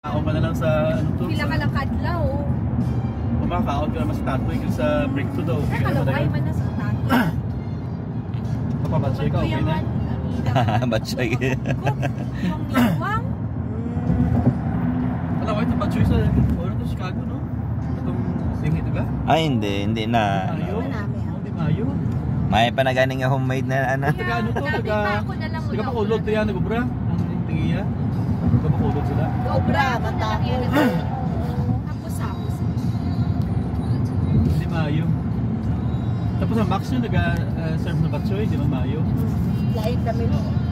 Ako pa na lang sa ano to. Pila ka lang kadlaw. Kumakaon ka naman sa tatoy kasi sa break to daw. Ay, kalaway man na sa tato. Kapabatsay ka, okay na? Batsoy. Yung niwang. Kalaway ito batsoy sa ano to, Chicago, no? Itong singit ka? Ay, hindi na. Mayo? Manami, ha? Hindi mayo. May pa na ganing nga homemade na ano. Taga ano to? Nabi pa ako na lang. Taga pakulog to yan, nagubra? Ang tingiya? Taga pakulog sila? Obra, matako. Hapos-hapos. Hindi mayo. Tapos ang Max yun, nag-serve na batsoy, di ba mayo? Lain kami.